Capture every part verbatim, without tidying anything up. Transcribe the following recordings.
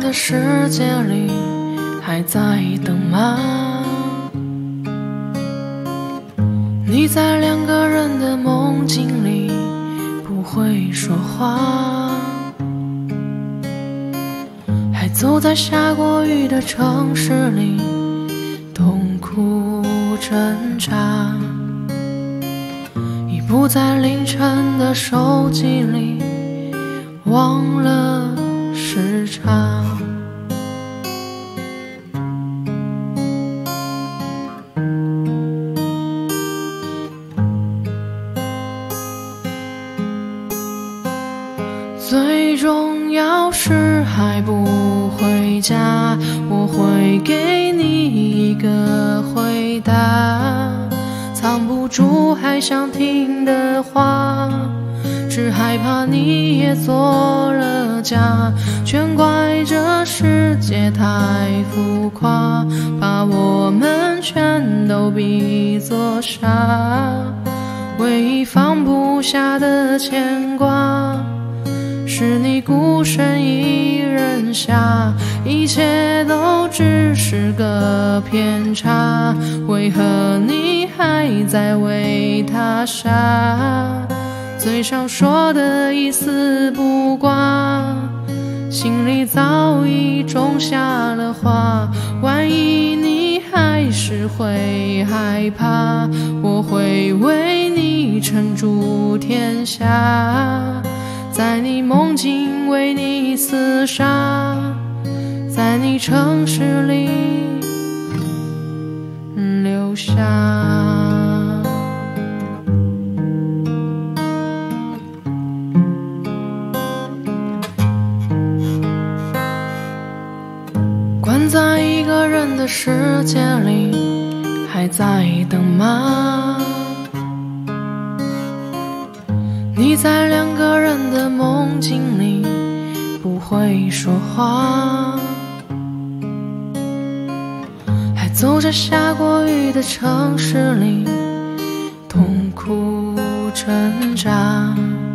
的世界里，还在等吗？你在两个人的梦境里，不会说话，还走在下过雨的城市里，痛苦挣扎，已不在凌晨的手机里，忘了时差。最重要是还不回家，我会给你一个回答，藏不住还想听的话，只害怕你也做了假，全怪这世界太浮夸，把我们全都比作傻，唯一放不下的牵挂，是你孤身一人下，一切都只是个偏差，为何你还在为他傻？嘴上说的一丝不挂，心里早已种下了花，万一你还是会害怕，我会为你撑住天下，在你梦境为你厮杀，在你城市里留下。关在一个人的世界里，还在等吗？你在两个人的梦境里，不会说话，还走在下过雨的城市里，痛苦挣扎，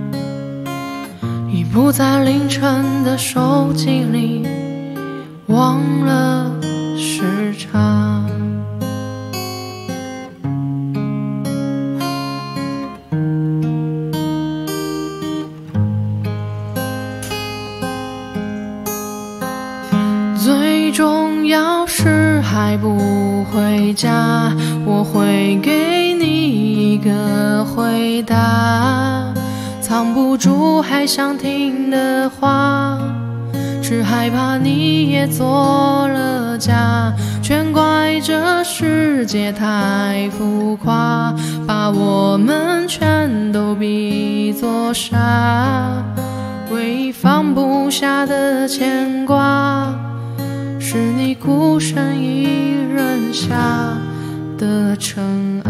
已不在凌晨的手机里，忘了时差。最重要是还不回家，我会给你一个回答，藏不住还想听的话，只害怕你也做了假，全怪这世界太浮夸，把我们全都比作傻，唯一放不下的牵挂，是你孤身一人下的尘